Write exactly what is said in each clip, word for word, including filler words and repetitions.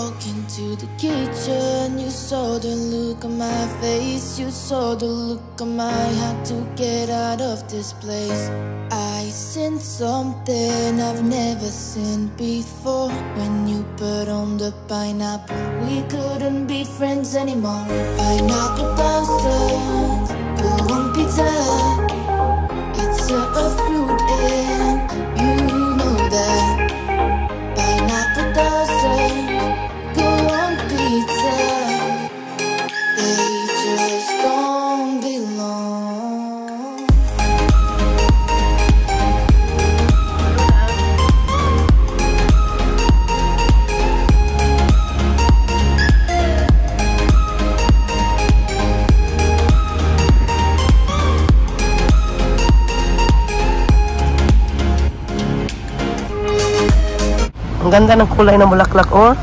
walk into the kitchen, you saw the look on my face, you saw the look on my heart to get out of this place. I seen something I've never seen before. When you put on the pineapple, we couldn't be friends anymore. Pineapple thousand, go on pizza. It's a, a fruit and you know that. Pineapple doesn't go on pizza. They just don't belong. Ang ganda ng kulay ng bulaklak, oh.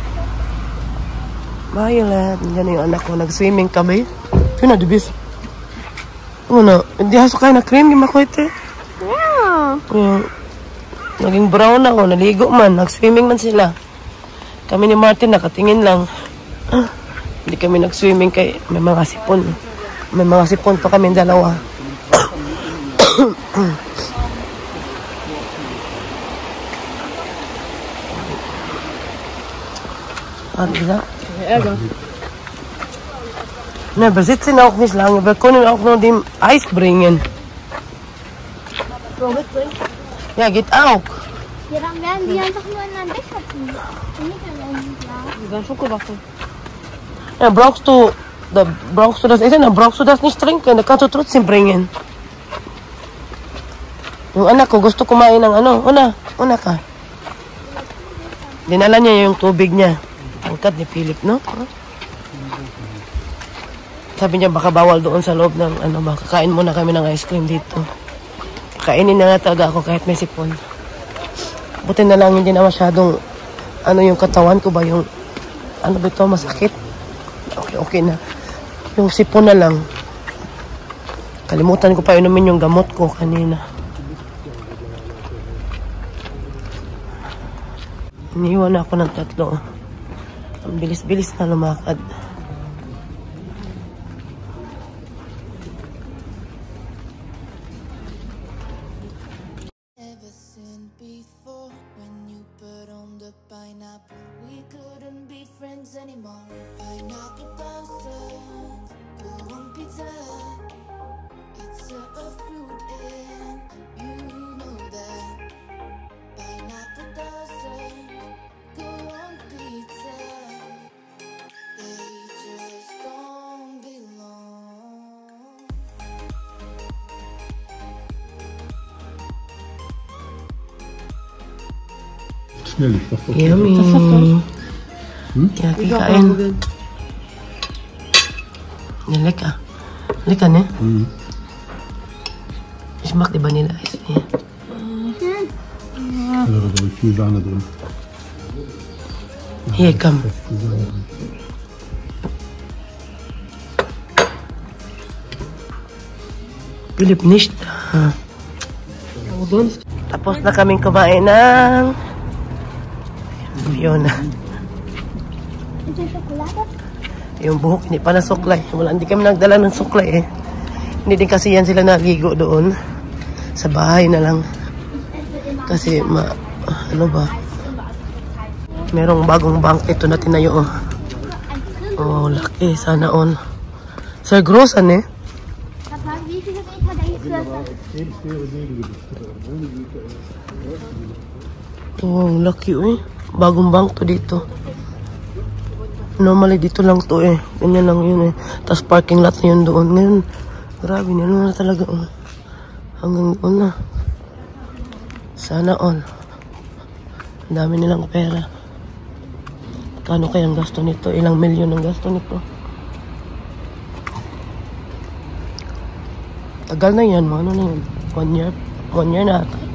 Violet. Yan yung anak ko. Nag-swimming kami. Yun na, dibis. Ano, hindi hasok kayo na cream. Gima ko ito. Yeah. Yung, naging brown na, oh. Naligo man. Nag-swimming man sila. Kami ni Martin, nakatingin lang. Ah, hindi kami nag-swimming kay may mga sipon. May mga sipon pa kami dalawa. Wat is dat? Ja, Nee, we zitten ook niet lang. We kunnen ook nog die ijs brengen. Ja, geht auch. Ja, dann werden die einfach nur in einen Becher tun. Nicht in ein Glas. die waren Schokowaffeln. Ja, brauchst du, da brauchst du das essen, dann brauchst du das nicht trinken. Da kannst du trotzdem bringen. Yung anak ko, gusto kumain ng ano. Una, una ka. Dinala niya yung tubig niya. Angkat ni Philip, no? Sabi niya baka bawal doon sa loob ng ano ba, kakain muna kami ng ice cream dito. Kainin na nga talaga ako kahit may sipon. Buti na lang hindi na masyadong ano yung katawan ko ba, yung ano ba ito, masakit. Okay, okay na. Yung sipon na lang. Kalimutan ko pa inumin yung gamot ko kanina. Iniwan ako ng tatlo. Ang bilis-bilis na lumakad. Never seen before. When you put on the pineapple, we couldn't be friends anymore. Pineapple thousand, go on pizza. It's a, a fruit and you know that. Pineapple doesn't go on pizza. They just don't belong. Schnell, ich dachte, okay. Yummy. Hm? Ja, kikain. Ja, lecker. Lecker, ne? Mhm. Ich mag die Vanilleeis. Ja. Da ist aber viel Sahne drin. Hier, komm. Viel Sahne drin. Philip nicht. Ah. Tapos na kaming kumain ng Fiona. Ist das Schokolade? Yung buhok, hindi pa na suklay. Wala, hindi kami nagdala ng suklay eh. Hindi din kasi yan sila naligo doon. Sa bahay na lang. Kasi, ma, ano ba? Merong bagong bank ito na tinayo. Oh, oh laki. Sana all. Sir, grosan eh. Papa, wie viele Meter denkst du, dass das Oh, ang laki eh. Bagong bank to dito. Normally dito lang to eh. Ganyan lang yun eh. Tapos parking lot na yun doon. Ngayon, grabe na. Ano na talaga oh. Hanggang doon na. Sana all. Ang dami nilang pera. Kano kayang gasto nito? Ilang milyon ang gasto nito? Tagal na yan. Ano na yun? One year? One year na ata.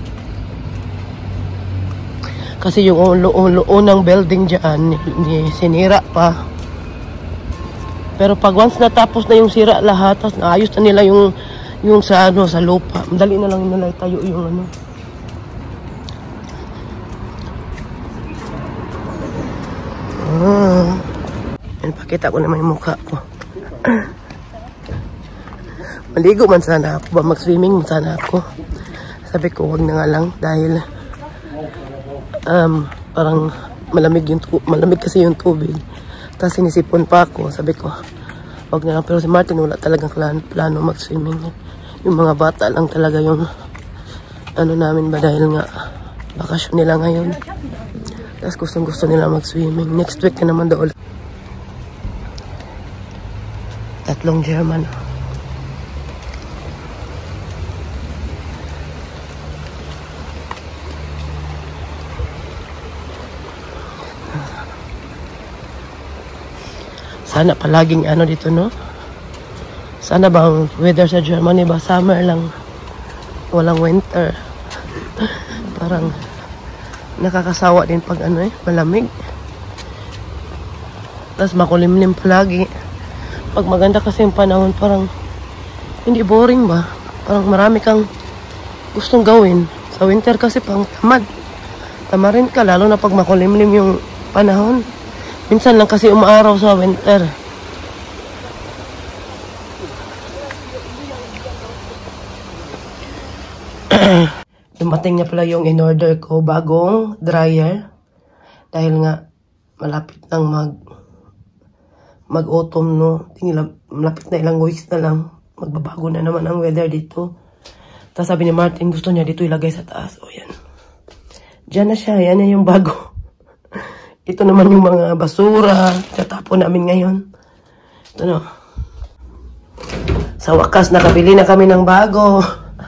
Kasi yung unang building dyan, sinira pa. Pero pag once natapos na yung sira lahat, tapos naayos na nila yung, yung sa, ano, sa lupa, madali na lang nila itayo yung ano. Yan, pakita ko naman yung mukha ko. Maligo man sana ako ba? Mag-swimming man sana ako. Sabi ko, wag na nga lang dahil um, parang malamig, yung malamig kasi yung tubig. Tapos sinisipon pa ako. Sabi ko, wag na lang. Pero si Martin wala talagang plano, plano mag-swimming. Yung mga bata lang talaga yung ano namin ba dahil nga bakasyon nila ngayon. Tapos gustong gusto nila mag-swimming. Next week na naman daw. Tatlong German. Sana palaging ano dito, no? Sana bang weather sa Germany ba summer lang, walang winter. Parang nakakasawa din pag ano eh, malamig. Tapos makulimlim palagi. Pag maganda kasi yung panahon, parang hindi boring ba? Parang marami kang gustong gawin. Sa winter kasi pang tamad. Tamarin ka, lalo na pag makulimlim yung panahon. Minsan lang kasi umaaraw sa winter. Dumating niya pala yung in-order ko, bagong dryer. Dahil nga, malapit nang mag mag-autumn, no? Tingin, malapit na ilang weeks na lang. Magbabago na naman ang weather dito. Tapos sabi ni Martin, gusto niya dito ilagay sa taas. O yan. Diyan na siya. Yan na yung bago. Ito naman yung mga basura. Tatapon namin ngayon. Ito no. Sa wakas, nakabili na kami ng bago.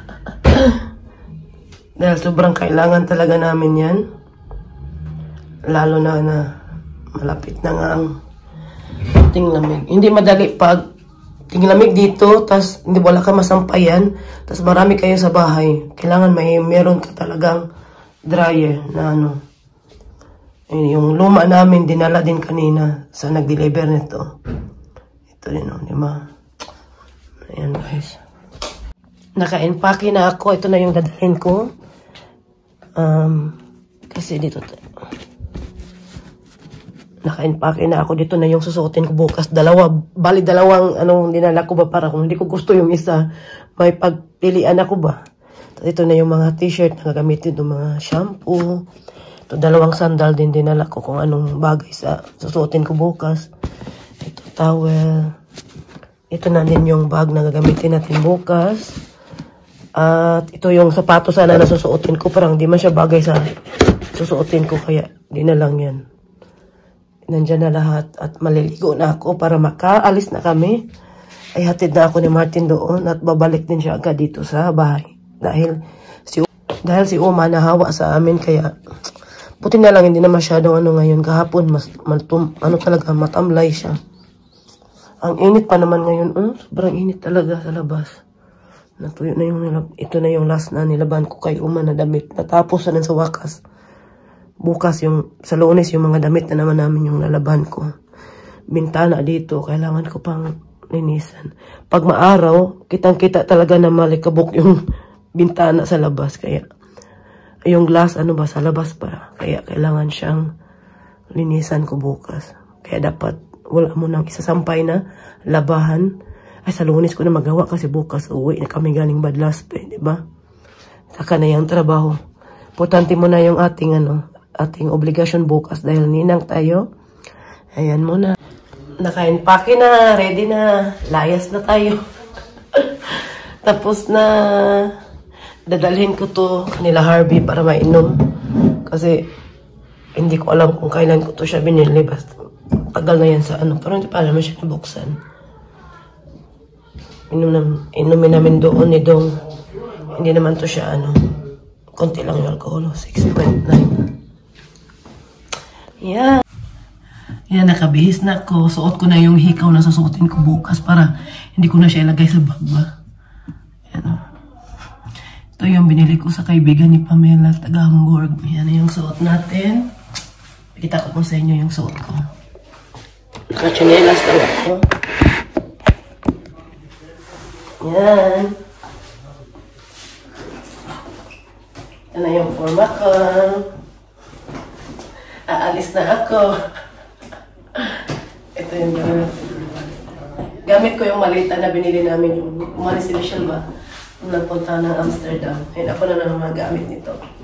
Dahil sobrang kailangan talaga namin yan. Lalo na na malapit na nga ang tinglamig. Hindi madali pag tinglamig dito, tas hindi wala ka masampayan, tas marami kayo sa bahay. Kailangan may meron ka talagang dryer na ano. Eh, yung luma namin, dinala din kanina sa nag-deliver nito. Ito din, oh, di ba? Ayan, guys. Naka-empake na ako. Ito na yung dadalhin ko. Um, kasi dito, naka-empake na ako. Dito na yung susuotin ko bukas. Dalawa, bali dalawang, anong dinala ko ba para kung hindi ko gusto yung isa, may pagpilian ako ba? Ito na yung mga t-shirt na gagamitin, yung mga shampoo. Ito, dalawang sandal din dinala ko kung anong bagay sa susuotin ko bukas. Ito, towel. Ito na din yung bag na gagamitin natin bukas. At ito yung sapatos sana na susuotin ko. Parang di man siya bagay sa susuotin ko, kaya di na lang yan. Nandyan na lahat. At maliligo na ako para makaalis na kami. Ay hatid na ako ni Martin doon at babalik din siya agad dito sa bahay. Dahil si, dahil si Uma nahawa sa amin, kaya buti na lang hindi na masyadong ano ngayon. Kahapon, mas, matum, ano talaga, matamlay siya. Ang init pa naman ngayon. Oh, sobrang init talaga sa labas. Natuyo na yung, ito na yung last na nilaban ko kay Uma na damit. Natapos na sa wakas. Bukas yung, sa Lunes, yung mga damit na naman namin yung nalaban ko. Bintana dito, kailangan ko pang linisan. Pag maaraw, kitang-kita talaga na malikabok yung bintana sa labas. Kaya, yung glass, ano ba, sa labas pa. Kaya, kailangan siyang linisan ko bukas. Kaya, dapat, wala mo nang isasampay na labahan. Ay, sa Lunes ko na magawa kasi bukas uwi na kami galing Badlaspe, di ba? Saka na yung trabaho. Importante mo na yung ating, ano, ating obligasyon bukas dahil ninang tayo. Ayan muna. Naka-empake na, ready na. Layas na tayo. Tapos na, dadalhin ko to nila Harvey para mainom. Kasi, hindi ko alam kung kailan ko to siya binili. Basta, tagal na yan sa ano. Pero hindi pa naman siya nabuksan. Inom na, inumin namin doon ni Dong. Hindi naman to siya ano. Konti lang yung alcohol. six point nine. Yan. Yan, nakabihis na ako. Suot ko na yung hikaw na susuotin ko bukas para hindi ko na siya ilagay sa bag ba. Yan o. Ito yung binili ko sa kaibigan ni Pamela, taga Hamburg. Yan yung suot natin. Pakita ko po sa inyo yung suot ko. Nakachinelas lang ako. Yan. Yan na yung forma ko. Aalis na ako. Ito ito yung uh, gamit ko yung malita na binili namin yung umalis si Michelle ba nung nagpunta ng Amsterdam. Ayun, ako na naman magamit nito.